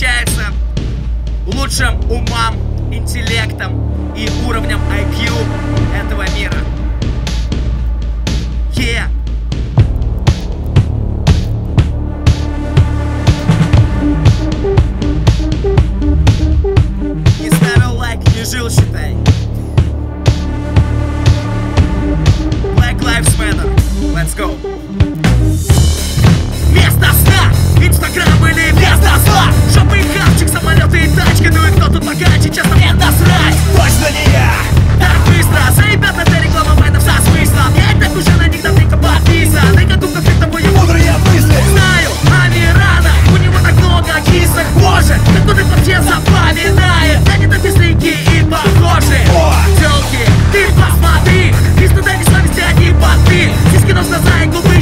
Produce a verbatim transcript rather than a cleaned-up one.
восхищается лучшим умам, интеллектом и уровнем ай кью этого мира. Yeah. Не ставил лайк, не жил, считай. Black Lives Matter. Let's go. Место сна, Инстаграм или место зла. Шопы и хавчик, самолеты и тачки. Ну и кто тут богаче, честно мне насрать. Точно не я. Так быстро, заебят это реклама майнов со смыслом. Я и так уже на них давненько подписан. И готов конфликтом бою. Мудрые мысли. Знаю, а не рано. У него так много кисок. Боже, как тут их вообще запоминает. Да не дописники и похожи. Телки, ты посмотри. Из туда не совести, одни понты. Сиськи нос глаза и губы.